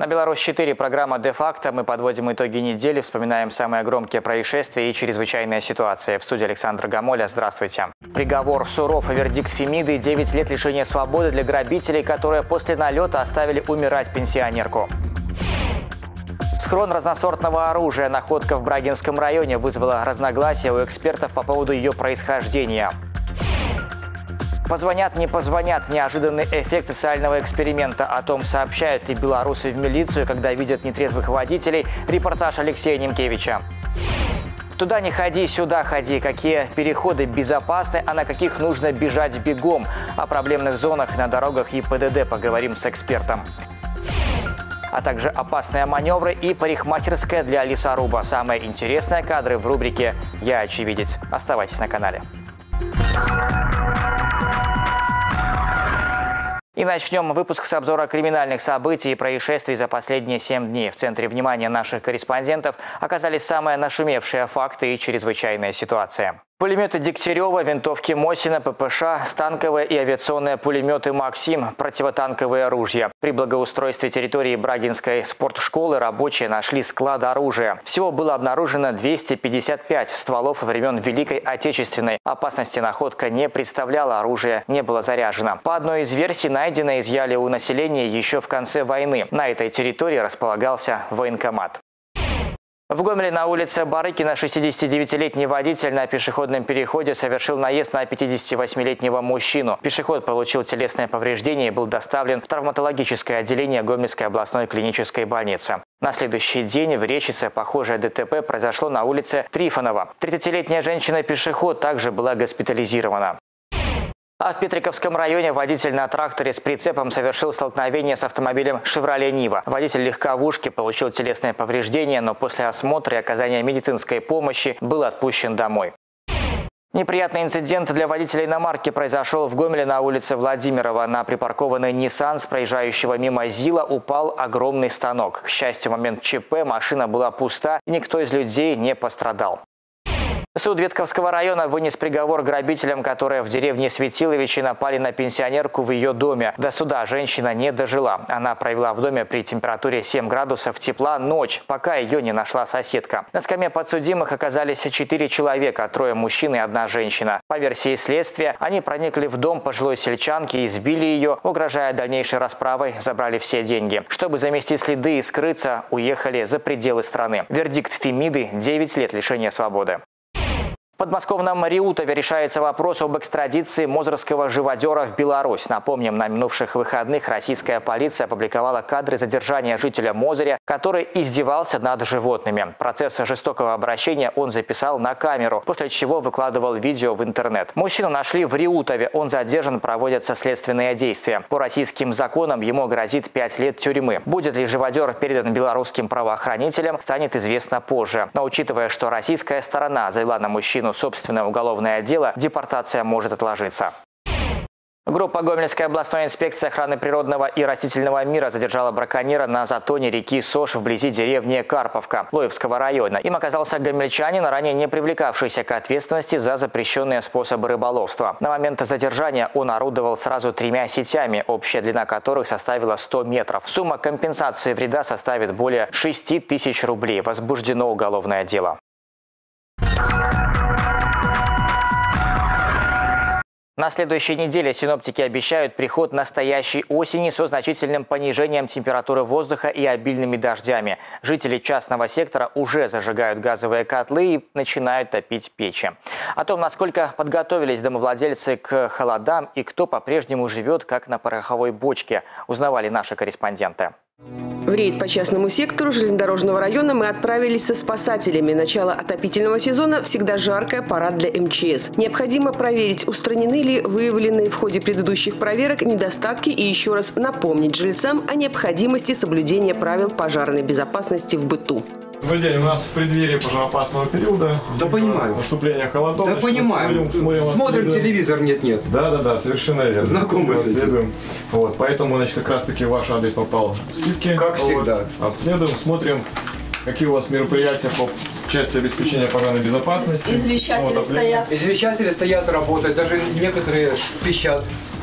На Беларусь-4 программа «Де-факто». Мы подводим итоги недели, вспоминаем самые громкие происшествия и чрезвычайные ситуации. В студии Александр Гамоля. Здравствуйте. Приговор суров. Вердикт Фемиды. 9 лет лишения свободы для грабителей, которые после налета оставили умирать пенсионерку. Схрон разносортного оружия. Находка в Брагинском районе вызвала разногласия у экспертов по поводу ее происхождения. Позвонят, не позвонят. Неожиданный эффект социального эксперимента. О том, сообщают ли белорусы в милицию, когда видят нетрезвых водителей. Репортаж Алексея Немкевича. Туда не ходи, сюда ходи. Какие переходы безопасны, а на каких нужно бежать бегом. О проблемных зонах на дорогах и ПДД поговорим с экспертом. А также опасные маневры и парикмахерская для лесоруба. Самые интересные кадры в рубрике «Я очевидец». Оставайтесь на канале. И начнем выпуск с обзора криминальных событий и происшествий за последние 7 дней. В центре внимания наших корреспондентов оказались самые нашумевшие факты и чрезвычайная ситуация. Пулеметы Дегтярева, винтовки Мосина, ППШ, станковые и авиационные пулеметы «Максим», противотанковые ружья. При благоустройстве территории Брагинской спортшколы рабочие нашли склад оружия. Всего было обнаружено 255 стволов времен Великой Отечественной. Опасности находка не представляла, оружие не было заряжено. По одной из версий, найденное изъяли у населения еще в конце войны. На этой территории располагался военкомат. В Гомеле на улице Барыкина 69-летний водитель на пешеходном переходе совершил наезд на 58-летнего мужчину. Пешеход получил телесные повреждения и был доставлен в травматологическое отделение Гомельской областной клинической больницы. На следующий день в Речице похожее ДТП произошло на улице Трифонова. 30-летняя женщина-пешеход также была госпитализирована. А в Петриковском районе водитель на тракторе с прицепом совершил столкновение с автомобилем «Шевроле Нива». Водитель легковушки получил телесные повреждения, но после осмотра и оказания медицинской помощи был отпущен домой. Неприятный инцидент для водителя иномарки произошел в Гомеле на улице Владимирова. На припаркованный Nissan с проезжающего мимо ЗИЛа упал огромный станок. К счастью, в момент ЧП машина была пуста, и никто из людей не пострадал. Суд Ветковского района вынес приговор грабителям, которые в деревне Светиловичи напали на пенсионерку в ее доме. До суда женщина не дожила. Она провела в доме при температуре 7 градусов тепла ночь, пока ее не нашла соседка. На скамье подсудимых оказались 4 человека, 3 мужчин и 1 женщина. По версии следствия, они проникли в дом пожилой сельчанки, избили ее, угрожая дальнейшей расправой, забрали все деньги. Чтобы замести следы и скрыться, уехали за пределы страны. Вердикт Фемиды – 9 лет лишения свободы. В подмосковном Реутове решается вопрос об экстрадиции мозырского живодера в Беларусь. Напомним, на минувших выходных российская полиция опубликовала кадры задержания жителя Мозыря, который издевался над животными. Процесс жестокого обращения он записал на камеру, после чего выкладывал видео в интернет. Мужчину нашли в Реутове, он задержан, проводятся следственные действия. По российским законам ему грозит 5 лет тюрьмы. Будет ли живодер передан белорусским правоохранителям, станет известно позже. Но учитывая, что российская сторона завела на мужчину собственное уголовное дело, депортация может отложиться. Группа Гомельской областной инспекции охраны природного и растительного мира задержала браконьера на затоне реки Сош вблизи деревни Карповка Лоевского района. Им оказался гомельчанин, ранее не привлекавшийся к ответственности за запрещенные способы рыболовства. На момент задержания он орудовал сразу 3 сетями, общая длина которых составила 100 метров. Сумма компенсации вреда составит более 6 тысяч рублей. Возбуждено уголовное дело. На следующей неделе синоптики обещают приход настоящей осени со значительным понижением температуры воздуха и обильными дождями. Жители частного сектора уже зажигают газовые котлы и начинают топить печи. О том, насколько подготовились домовладельцы к холодам и кто по-прежнему живет как на пороховой бочке, узнавали наши корреспонденты. В рейд по частному сектору железнодорожного района мы отправились со спасателями. Начало отопительного сезона – всегда жаркая пора для МЧС. Необходимо проверить, устранены ли выявленные в ходе предыдущих проверок недостатки и еще раз напомнить жильцам о необходимости соблюдения правил пожарной безопасности в быту. Добрый день, у нас в преддверии пожароопасного периода. Да понимаю. Наступление холодов. Да понимаем. Смотрим телевизор, нет. Да, совершенно верно. Знакомы с этим. Вот, поэтому, значит, как раз таки ваш адрес попал в списки. Как всегда. Обследуем, смотрим, какие у вас мероприятия по части обеспечения пожарной безопасности. Извещатели стоят. Извещатели стоят, работают, даже некоторые пищат.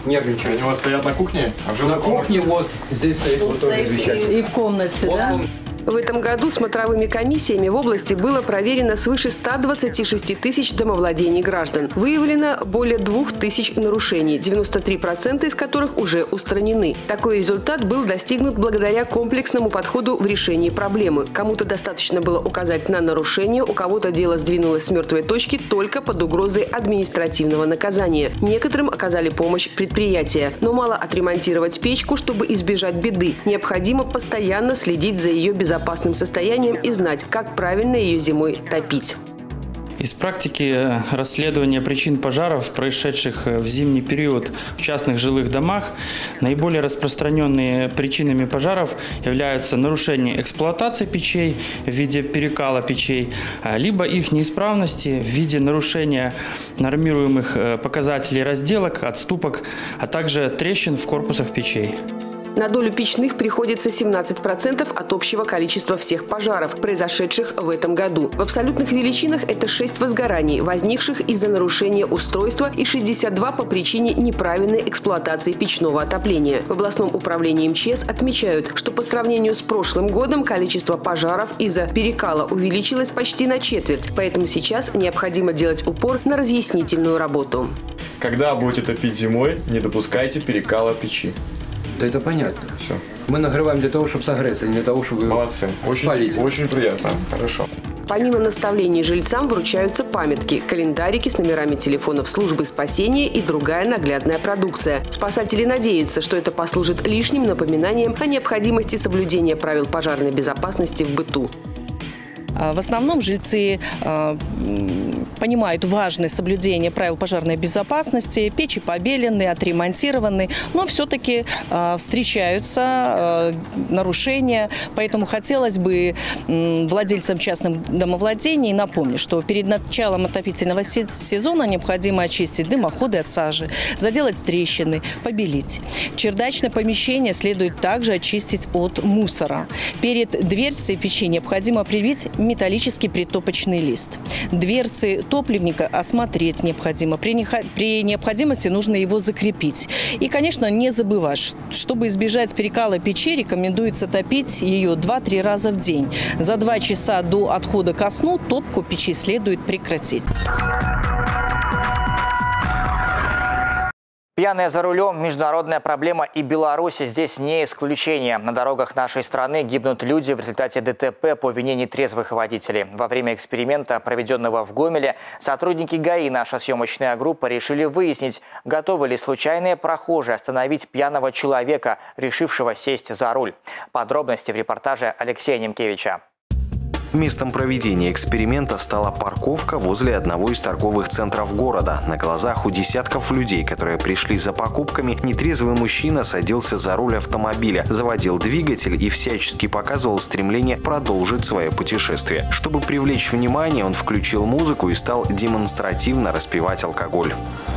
нервничают. Они у вас стоят на кухне? А в жилой На кухне вот здесь стоит вот тоже замечательно. И в комнате, да? В этом году смотровыми комиссиями в области было проверено свыше 126 тысяч домовладений граждан. Выявлено более 2000 нарушений, 93% из которых уже устранены. Такой результат был достигнут благодаря комплексному подходу в решении проблемы. Кому-то достаточно было указать на нарушение, у кого-то дело сдвинулось с мертвой точки только под угрозой административного наказания. Некоторым оказали помощь предприятия. Но мало отремонтировать печку, чтобы избежать беды. Необходимо постоянно следить за ее безопасностью состоянием и знать, как правильно ее зимой топить. Из практики расследования причин пожаров, происшедших в зимний период в частных жилых домах, наиболее распространенными причинами пожаров являются нарушение эксплуатации печей в виде перекала печей, либо их неисправности в виде нарушения нормируемых показателей разделок, отступок, а также трещин в корпусах печей. На долю печных приходится 17% от общего количества всех пожаров, произошедших в этом году. В абсолютных величинах это 6 возгораний, возникших из-за нарушения устройства, и 62 по причине неправильной эксплуатации печного отопления. В областном управлении МЧС отмечают, что по сравнению с прошлым годом количество пожаров из-за перекала увеличилось почти на четверть, поэтому сейчас необходимо делать упор на разъяснительную работу. Когда будете топить зимой, не допускайте перекала печи. Да это понятно. Все. Мы нагреваем для того, чтобы согреться, не для того, чтобы Молодцы. спалить. Очень приятно. Хорошо. Помимо наставлений жильцам вручаются памятки, календарики с номерами телефонов службы спасения и другая наглядная продукция. Спасатели надеются, что это послужит лишним напоминанием о необходимости соблюдения правил пожарной безопасности в быту. В основном жильцы понимают важность соблюдения правил пожарной безопасности, печи побелены, отремонтированы, но все-таки встречаются нарушения. Поэтому хотелось бы владельцам частных домовладений напомнить, что перед началом отопительного сезона необходимо очистить дымоходы от сажи, заделать трещины, побелить. Чердачное помещение следует также очистить от мусора. Перед дверцей печи необходимо привить металлический притопочный лист. Дверцы топливника осмотреть необходимо. При необходимости нужно его закрепить. И, конечно, не забывать, чтобы избежать перекала печи, рекомендуется топить ее 2-3 раза в день. За 2 часа до отхода ко сну топку печи следует прекратить. Пьяные за рулем – международная проблема, и Беларусь здесь не исключение. На дорогах нашей страны гибнут люди в результате ДТП по вине нетрезвых водителей. Во время эксперимента, проведенного в Гомеле, сотрудники ГАИ, наша съемочная группа, решили выяснить, готовы ли случайные прохожие остановить пьяного человека, решившего сесть за руль. Подробности в репортаже Алексея Немкевича. Местом проведения эксперимента стала парковка возле одного из торговых центров города. На глазах у десятков людей, которые пришли за покупками, нетрезвый мужчина садился за руль автомобиля, заводил двигатель и всячески показывал стремление продолжить свое путешествие. Чтобы привлечь внимание, он включил музыку и стал демонстративно распивать алкоголь.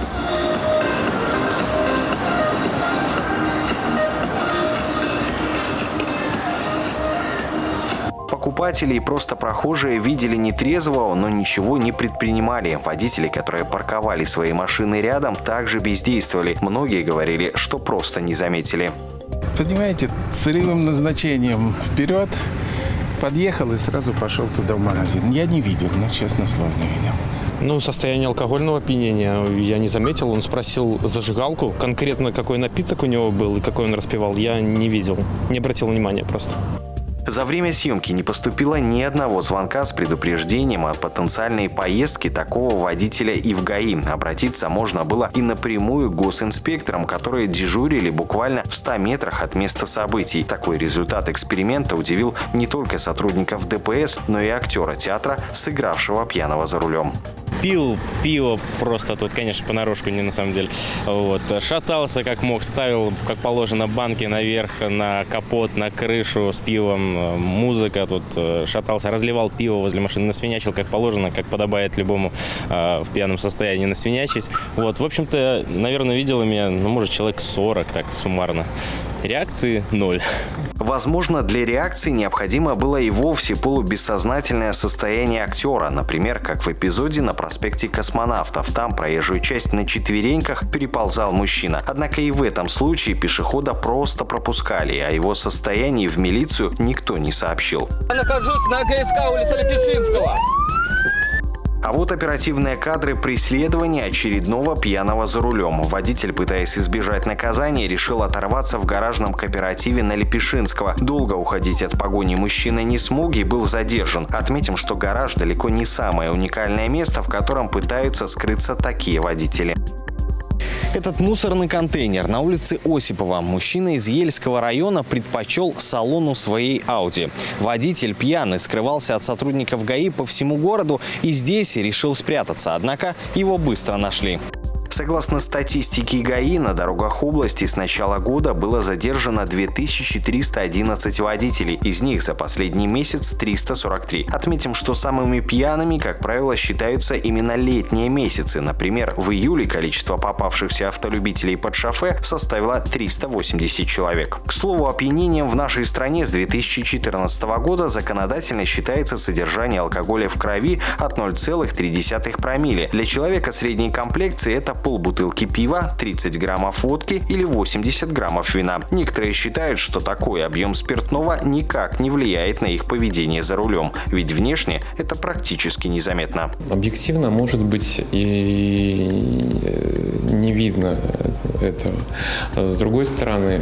Покупатели и просто прохожие видели нетрезвого, но ничего не предпринимали. Водители, которые парковали свои машины рядом, также бездействовали. Многие говорили, что просто не заметили. Понимаете, целевым назначением вперед подъехал и сразу пошел туда в магазин. Я не видел, но честно слово не видел. Ну, состояние алкогольного опьянения я не заметил. Он спросил зажигалку, конкретно какой напиток у него был и какой он распивал, я не видел, не обратил внимания просто. За время съемки не поступило ни одного звонка с предупреждением о потенциальной поездке такого водителя и в ГАИ. Обратиться можно было и напрямую к госинспекторам, которые дежурили буквально в 100 метрах от места событий. Такой результат эксперимента удивил не только сотрудников ДПС, но и актера театра, сыгравшего пьяного за рулем. Пил пиво просто тут, конечно, понарошку, не на самом деле. Вот. Шатался как мог, ставил, как положено, банки наверх, на капот, на крышу с пивом. Музыка тут, шатался, разливал пиво возле машины, насвинячил, как положено, как подобает любому в пьяном состоянии насвинячить. Вот. В общем-то, наверное, видел меня, ну, может, человек 40, так, суммарно. Реакции ноль. Возможно, для реакции необходимо было и вовсе полубессознательное состояние актера, например, как в эпизоде на проспекте Космонавтов. Там проезжую часть на четвереньках переползал мужчина. Однако и в этом случае пешехода просто пропускали, а его состоянии в милицию никто не сообщил. Я нахожусь на КСК улица Лепешинского. А вот оперативные кадры преследования очередного пьяного за рулем. Водитель, пытаясь избежать наказания, решил оторваться в гаражном кооперативе на Лепешинского. Долго уходить от погони мужчина не смог и был задержан. Отметим, что гараж далеко не самое уникальное место, в котором пытаются скрыться такие водители. Этот мусорный контейнер на улице Осипова мужчина из Ельского района предпочел салону своей Audi. Водитель пьяный скрывался от сотрудников ГАИ по всему городу и здесь решил спрятаться, однако его быстро нашли. Согласно статистике ГАИ, на дорогах области с начала года было задержано 2311 водителей. Из них за последний месяц 343. Отметим, что самыми пьяными, как правило, считаются именно летние месяцы. Например, в июле количество попавшихся автолюбителей под шофе составило 380 человек. К слову, опьянением в нашей стране с 2014 года законодательно считается содержание алкоголя в крови от 0,3 промилле. Для человека средней комплекции это полбутылки пива, 30 граммов водки или 80 граммов вина. Некоторые считают, что такой объем спиртного никак не влияет на их поведение за рулем, ведь внешне это практически незаметно. Объективно, может быть, и не видно этого. С другой стороны,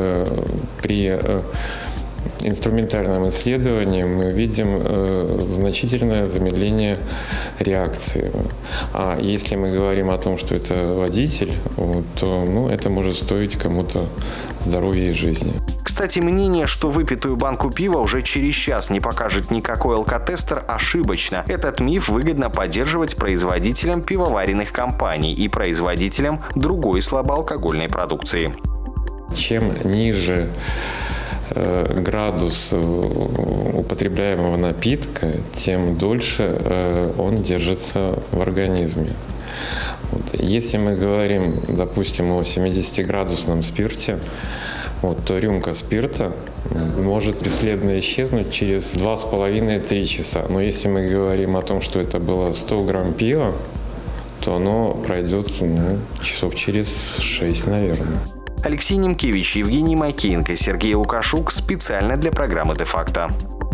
при инструментальном исследовании мы видим значительное замедление реакции. А если мы говорим о том, что это водитель, то это может стоить кому-то здоровья и жизни. Кстати, мнение, что выпитую банку пива уже через час не покажет никакой алкотестер, ошибочно. Этот миф выгодно поддерживать производителям пивоваренных компаний и производителям другой слабоалкогольной продукции. Чем ниже градус употребляемого напитка, тем дольше он держится в организме. Если мы говорим, допустим, о 70-градусном спирте, то рюмка спирта может бесследно исчезнуть через 2,5-3 часа. Но если мы говорим о том, что это было 100 грамм пива, то оно пройдет часов через 6, наверное. Алексей Немкевич, Евгений Макеенко, Сергей Лукашук. Специально для программы «Де-факто».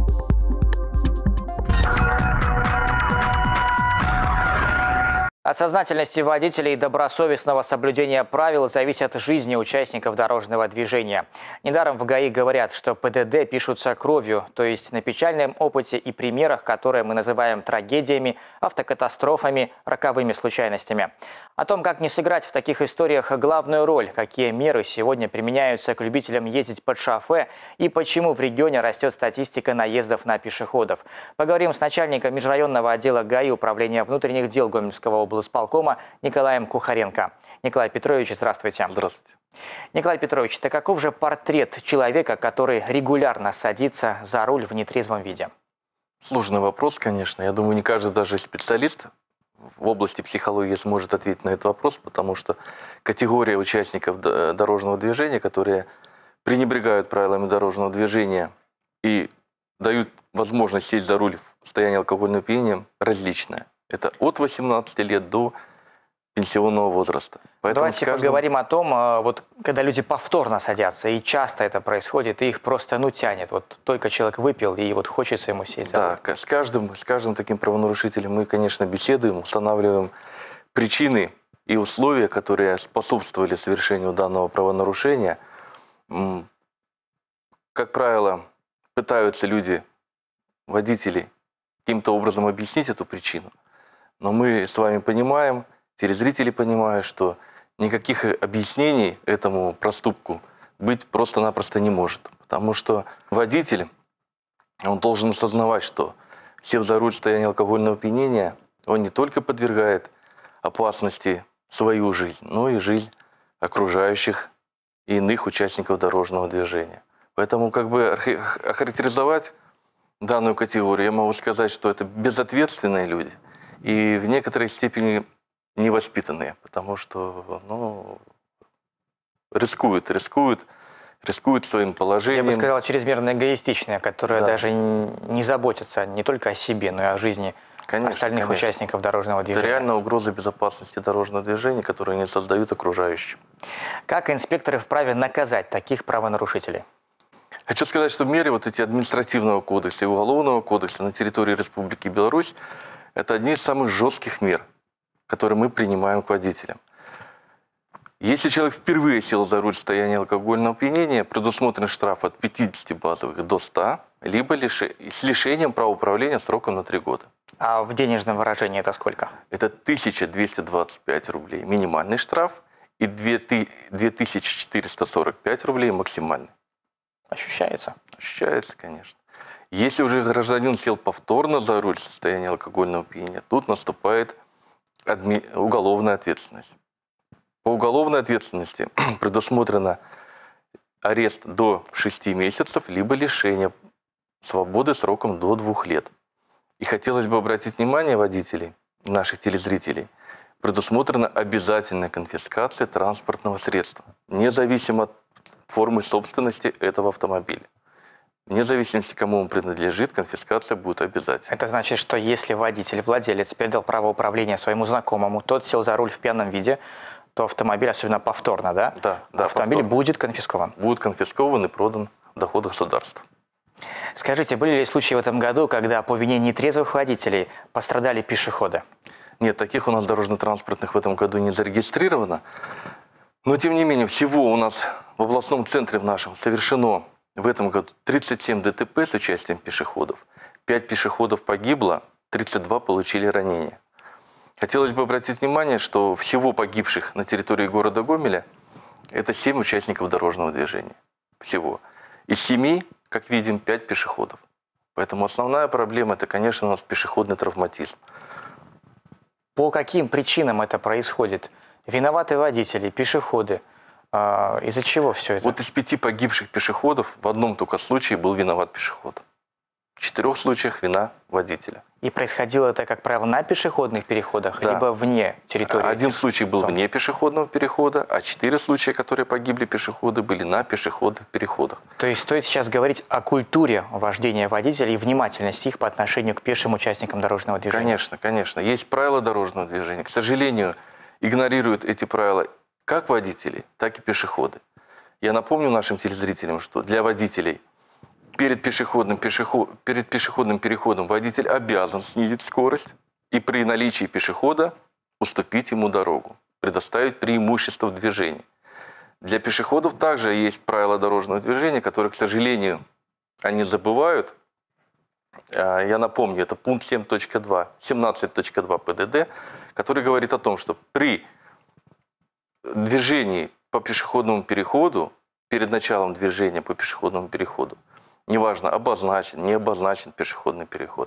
От сознательности водителей и добросовестного соблюдения правил зависит жизнь участников дорожного движения. Недаром в ГАИ говорят, что ПДД пишутся кровью, то есть на печальном опыте и примерах, которые мы называем трагедиями, автокатастрофами, роковыми случайностями. О том, как не сыграть в таких историях главную роль, какие меры сегодня применяются к любителям ездить под шофе и почему в регионе растет статистика наездов на пешеходов. Поговорим с начальником межрайонного отдела ГАИ Управления внутренних дел Гомельского облсполкома Николаем Кухаренко. Николай Петрович, здравствуйте. Здравствуйте. Николай Петрович, так каков же портрет человека, который регулярно садится за руль в нетрезвом виде? Сложный вопрос, конечно. Я думаю, не каждый даже специалист в области психологии сможет ответить на этот вопрос, потому что категория участников дорожного движения, которые пренебрегают правилами дорожного движения и дают возможность сесть за руль в состоянии алкогольного опьянения, различная. Это от 18 лет до пенсионного возраста. Поэтому давайте поговорим о том, когда люди повторно садятся, и часто это происходит, и их просто тянет. Только человек выпил, и хочется ему сесть за руль. Да, с каждым таким правонарушителем мы, конечно, беседуем, устанавливаем причины и условия, которые способствовали совершению данного правонарушения. Как правило, пытаются люди, водители, каким-то образом объяснить эту причину. Но мы с вами понимаем, телезрители понимают, что никаких объяснений этому проступку быть просто-напросто не может. Потому что водитель, он должен осознавать, что, сев за руль в состоянии алкогольного опьянения, он не только подвергает опасности свою жизнь, но и жизнь окружающих и иных участников дорожного движения. Поэтому охарактеризовать данную категорию я могу сказать, что это безответственные люди и в некоторой степени невоспитанные, потому что рискуют рискуют своим положением. Я бы сказал, чрезмерно эгоистичные, которые даже не заботятся не только о себе, но и о жизни остальных участников дорожного движения. Это реально угроза безопасности дорожного движения, которую они создают окружающим. Как инспекторы вправе наказать таких правонарушителей? Хочу сказать, что меры вот эти административного кодекса и уголовного кодекса на территории Республики Беларусь – это одни из самых жестких мер, которые мы принимаем к водителям. Если человек впервые сел за руль в состоянии алкогольного опьянения, предусмотрен штраф от 50 базовых до 100, либо с лишением права управления сроком на 3 года. А в денежном выражении это сколько? Это 1225 рублей минимальный штраф и 2445 рублей максимальный. Ощущается? Ощущается, конечно. Если уже гражданин сел повторно за руль в состоянии алкогольного опьянения, тут наступает уголовная ответственность. По уголовной ответственности предусмотрено арест до 6 месяцев, либо лишение свободы сроком до 2 лет. И хотелось бы обратить внимание водителей, наших телезрителей, предусмотрена обязательная конфискация транспортного средства, независимо от формы собственности этого автомобиля. Вне зависимости, кому он принадлежит, конфискация будет обязательной. Это значит, что если водитель, владелец передал право управления своему знакомому, тот сел за руль в пьяном виде, то автомобиль, особенно повторно, да? Да, автомобиль повторно будет конфискован. Будет конфискован и продан в доход государства. Скажите, были ли случаи в этом году, когда по вине нетрезвых водителей пострадали пешеходы? Нет, таких у нас дорожно-транспортных в этом году не зарегистрировано. Но, тем не менее, всего у нас в областном центре в нашем совершено в этом году 37 ДТП с участием пешеходов. 5 пешеходов погибло, 32 получили ранения. Хотелось бы обратить внимание, что всего погибших на территории города Гомеля это 7 участников дорожного движения. Всего. Из 7, как видим, 5 пешеходов. Поэтому основная проблема – это, конечно, у нас пешеходный травматизм. По каким причинам это происходит? Виноваты водители, пешеходы. Из-за чего все это? Вот из 5 погибших пешеходов в одном только случае был виноват пешеход. В 4 случаях вина водителя. И происходило это, как правило, на пешеходных переходах, либо вне территории? Один случай был вне пешеходного перехода, а 4 случая, которые погибли пешеходы, были на пешеходных переходах. То есть стоит сейчас говорить о культуре вождения водителей и внимательности их по отношению к пешим участникам дорожного движения? Конечно, конечно. Есть правила дорожного движения. К сожалению, игнорируют эти правила как водители, так и пешеходы. Я напомню нашим телезрителям, что для водителей перед пешеходным переходом водитель обязан снизить скорость и при наличии пешехода уступить ему дорогу, предоставить преимущество в движении. Для пешеходов также есть правила дорожного движения, которые, к сожалению, они забывают. Я напомню, это пункт 7.2, 17.2 ПДД, который говорит о том, что при движении по пешеходному переходу, перед началом движения по пешеходному переходу, неважно, обозначен, не обозначен пешеходный переход,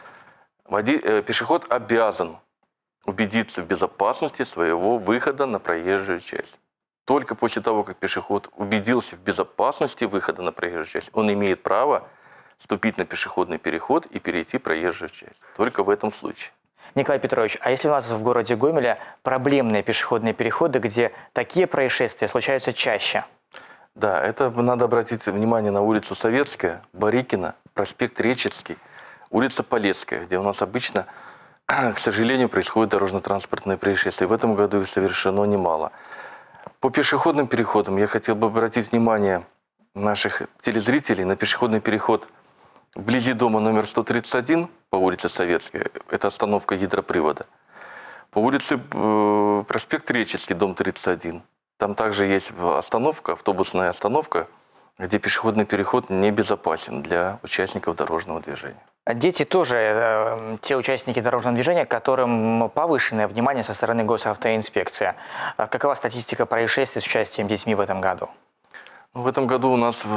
пешеход обязан убедиться в безопасности своего выхода на проезжую часть. Только после того, как пешеход убедился в безопасности выхода на проезжую часть, он имеет право вступить на пешеходный переход и перейти проезжую часть. Только в этом случае. Николай Петрович, а если у нас в городе Гомеле проблемные пешеходные переходы, где такие происшествия случаются чаще? Да, это надо обратить внимание на улицу Советская, Барыкина, проспект Речицкий, улица Полесская, где у нас обычно, к сожалению, происходят дорожно-транспортные происшествия. В этом году их совершено немало. По пешеходным переходам я хотел бы обратить внимание наших телезрителей на пешеходный переход вблизи дома номер 131 по улице Советская, это остановка гидропривода. По улице проспект Речицкий, дом 31. Там также есть остановка, автобусная остановка, где пешеходный переход небезопасен для участников дорожного движения. Дети тоже те участники дорожного движения, которым повышенное внимание со стороны госавтоинспекции. Какова статистика происшествий с участием детьми в этом году? В этом году у нас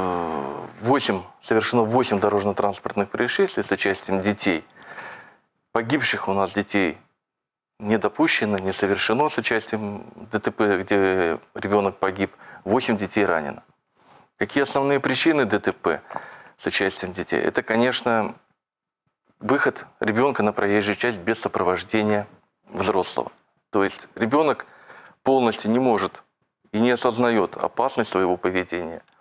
совершено 8 дорожно-транспортных происшествий с участием детей. Погибших у нас детей не допущено, не совершено с участием ДТП, где ребенок погиб. 8 детей ранено. Какие основные причины ДТП с участием детей? Это, конечно, выход ребенка на проезжую часть без сопровождения взрослого. То есть ребенок полностью не может и не осознает опасность своего поведения.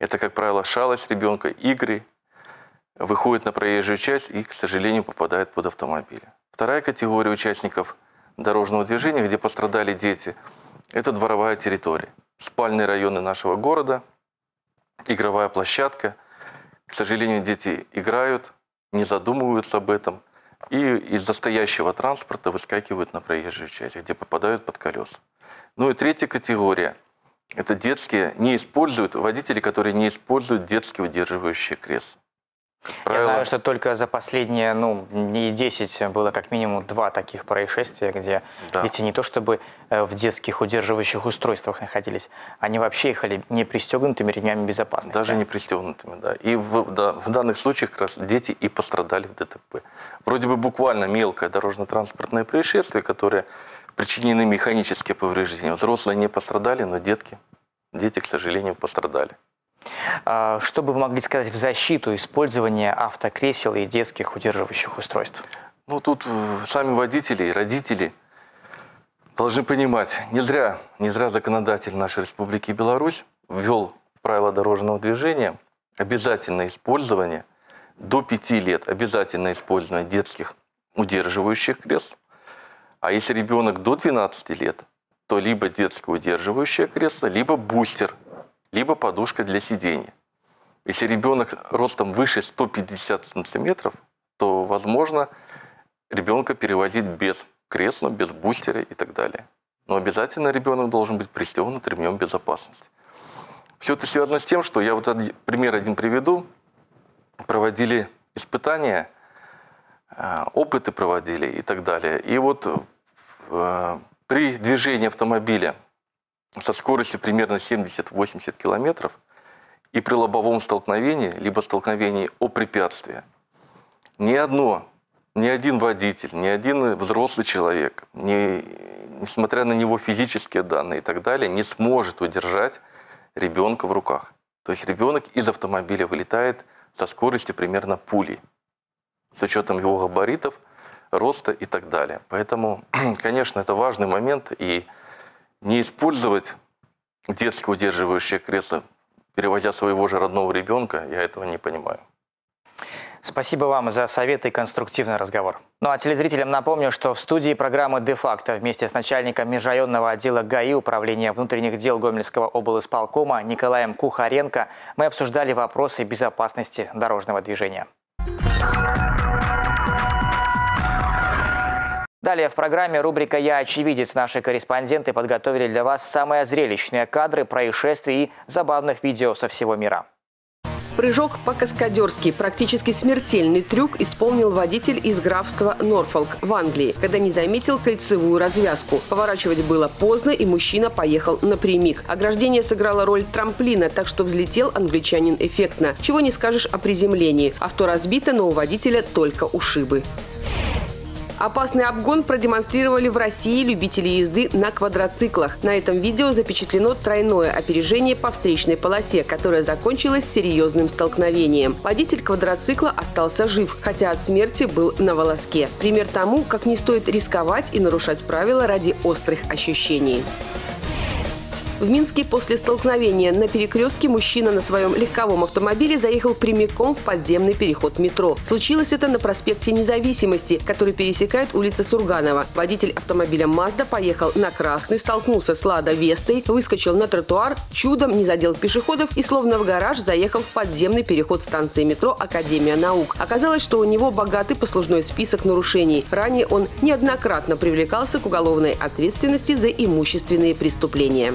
Это, как правило, шалость ребенка, игры, выходит на проезжую часть и, к сожалению, попадает под автомобиль. Вторая категория участников дорожного движения, где пострадали дети, это дворовая территория. Спальные районы нашего города, игровая площадка. К сожалению, дети играют, не задумываются об этом и из-за стоящего транспорта выскакивают на проезжую часть, где попадают под колеса. Ну и третья категория – это детские, водители, которые не используют детские удерживающие кресла. Я знаю, что только за последние, не 10, было как минимум 2 таких происшествия, где дети не то чтобы в детских удерживающих устройствах находились, они вообще ехали не пристегнутыми ремнями безопасности. Даже не пристегнутыми, да. И в данных случаях как раз дети и пострадали в ДТП. Вроде бы буквально мелкое дорожно-транспортное происшествие, которое причинены механические повреждения. Взрослые не пострадали, но дети, к сожалению, пострадали. Что бы вы могли сказать в защиту использования автокресел и детских удерживающих устройств? Тут сами водители и родители должны понимать, не зря законодатель нашей Республики Беларусь ввел в правила дорожного движения обязательное использование до 5 лет, обязательное использование детских удерживающих кресел. А если ребенок до 12 лет, то либо детское удерживающее кресло, либо бустер, либо подушка для сидения. Если ребенок ростом выше 150 сантиметров, то возможно ребенка перевозить без кресла, без бустера и так далее. Но обязательно ребенок должен быть пристегнут ремнем безопасности. Все это связано с тем, что я пример один приведу. Проводили испытания, опыты проводили и так далее. И при движении автомобиля со скоростью примерно 70-80 километров и при лобовом столкновении, либо столкновении о препятствие, ни один водитель, ни один взрослый человек, несмотря на него физические данные и так далее, не сможет удержать ребенка в руках. То есть ребенок из автомобиля вылетает со скоростью примерно пули, с учетом его габаритов, роста и так далее. Поэтому, конечно, это важный момент, и не использовать детское удерживающее кресло, перевозя своего же родного ребенка, я этого не понимаю. Спасибо вам за советы и конструктивный разговор. Ну а телезрителям напомню, что в студии программы «Де-факто» вместе с начальником межрайонного отдела ГАИ Управления внутренних дел Гомельского облисполкома Николаем Кухаренко мы обсуждали вопросы безопасности дорожного движения. Далее в программе рубрика «Я очевидец». Наши корреспонденты подготовили для вас самые зрелищные кадры происшествий и забавных видео со всего мира. Прыжок по-каскадерски. Практически смертельный трюк исполнил водитель из графства Норфолк в Англии, когда не заметил кольцевую развязку. Поворачивать было поздно, и мужчина поехал напрямик. Ограждение сыграло роль трамплина, так что взлетел англичанин эффектно. Чего не скажешь о приземлении. Авто разбито, но у водителя только ушибы. Опасный обгон продемонстрировали в России любители езды на квадроциклах. На этом видео запечатлено тройное опережение по встречной полосе, которое закончилось серьезным столкновением. Водитель квадроцикла остался жив, хотя от смерти был на волоске. Пример тому, как не стоит рисковать и нарушать правила ради острых ощущений. В Минске после столкновения на перекрестке мужчина на своем легковом автомобиле заехал прямиком в подземный переход метро. Случилось это на проспекте Независимости, который пересекает улица Сурганова. Водитель автомобиля «Мазда» поехал на красный, столкнулся с «Лада Вестой», выскочил на тротуар, чудом не задел пешеходов и словно в гараж заехал в подземный переход станции метро «Академия наук». Оказалось, что у него богатый послужной список нарушений. Ранее он неоднократно привлекался к уголовной ответственности за имущественные преступления.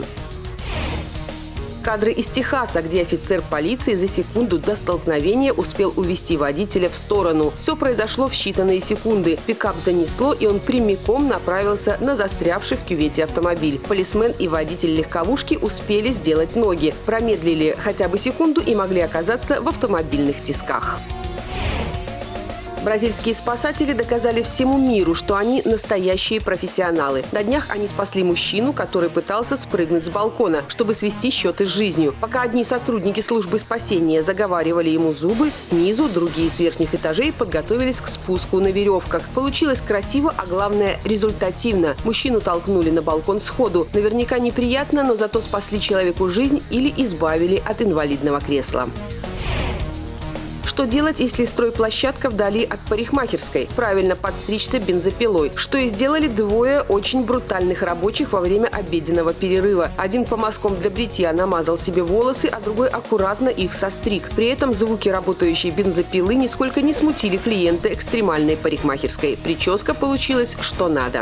Кадры из Техаса, где офицер полиции за секунду до столкновения успел увести водителя в сторону. Все произошло в считанные секунды. Пикап занесло, и он прямиком направился на застрявший в кювете автомобиль. Полисмен и водитель легковушки успели сделать ноги. Промедлили хотя бы секунду и могли оказаться в автомобильных тисках. Бразильские спасатели доказали всему миру, что они настоящие профессионалы. На днях они спасли мужчину, который пытался спрыгнуть с балкона, чтобы свести счеты с жизнью. Пока одни сотрудники службы спасения заговаривали ему зубы, снизу другие с верхних этажей подготовились к спуску на веревках. Получилось красиво, а главное – результативно. Мужчину толкнули на балкон сходу. Наверняка неприятно, но зато спасли человеку жизнь или избавили от инвалидного кресла. Что делать, если стройплощадка вдали от парикмахерской? Правильно подстричься бензопилой. Что и сделали двое очень брутальных рабочих во время обеденного перерыва. Один по мазкам для бритья намазал себе волосы, а другой аккуратно их состриг. При этом звуки работающей бензопилы нисколько не смутили клиента экстремальной парикмахерской. Прическа получилась что надо.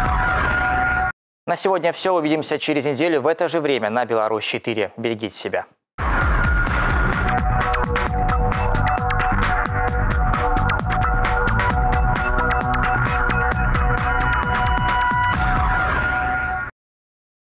На сегодня все. Увидимся через неделю в это же время на Беларусь 4. Берегите себя.